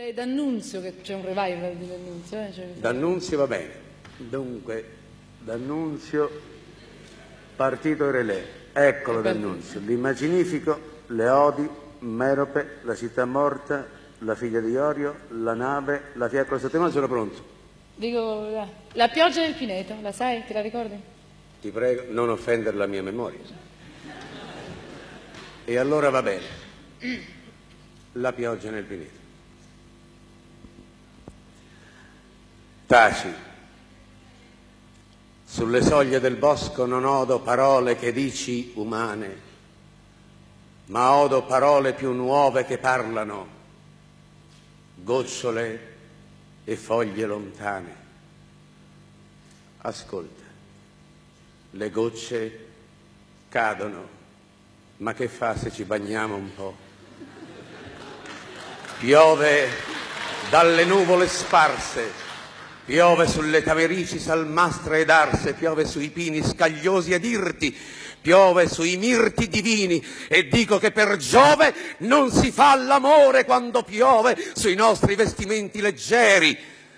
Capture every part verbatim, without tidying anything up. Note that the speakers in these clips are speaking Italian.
direi D'Annunzio, che c'è un revival di D'Annunzio. Eh? Cioè, D'Annunzio va bene. Dunque, D'Annunzio, Partito e Relè. Eccolo D'Annunzio. L'immaginifico, le Odi, Merope, la città morta, la figlia di Iorio, la nave, la fiaccola sottomarina. Sono pronto. Dico, la, la pioggia nel Pineto, la sai? Te la ricordi? Ti prego, non offendere la mia memoria. E allora va bene. La pioggia nel Pineto. Taci. Sulle soglie del bosco non odo parole che dici umane, ma odo parole più nuove che parlano, gocciole e foglie lontane. Ascolta, le gocce cadono, ma che fa se ci bagniamo un po'? Piove dalle nuvole sparse, piove sulle tamerici salmastre ed arse, piove sui pini scagliosi ed irti, piove sui mirti divini, e dico che per Giove non si fa l'amore quando piove sui nostri vestimenti leggeri,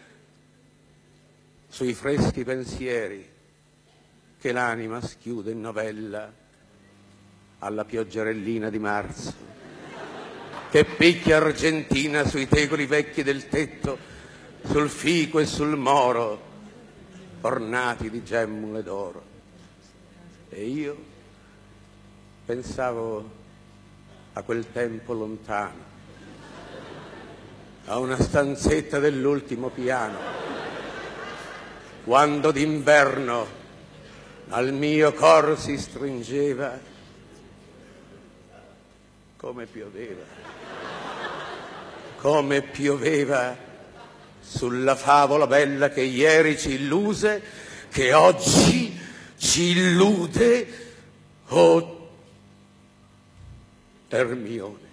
sui freschi pensieri che l'anima schiude in novella alla pioggerellina di marzo, che picchia argentina sui tegoli vecchi del tetto, sul fico e sul moro, ornati di gemmole d'oro. E io pensavo a quel tempo lontano, a una stanzetta dell'ultimo piano, quando d'inverno al mio cor si stringeva, come pioveva, come pioveva sulla favola bella che ieri ci illuse, che oggi ci illude, oh Ermione.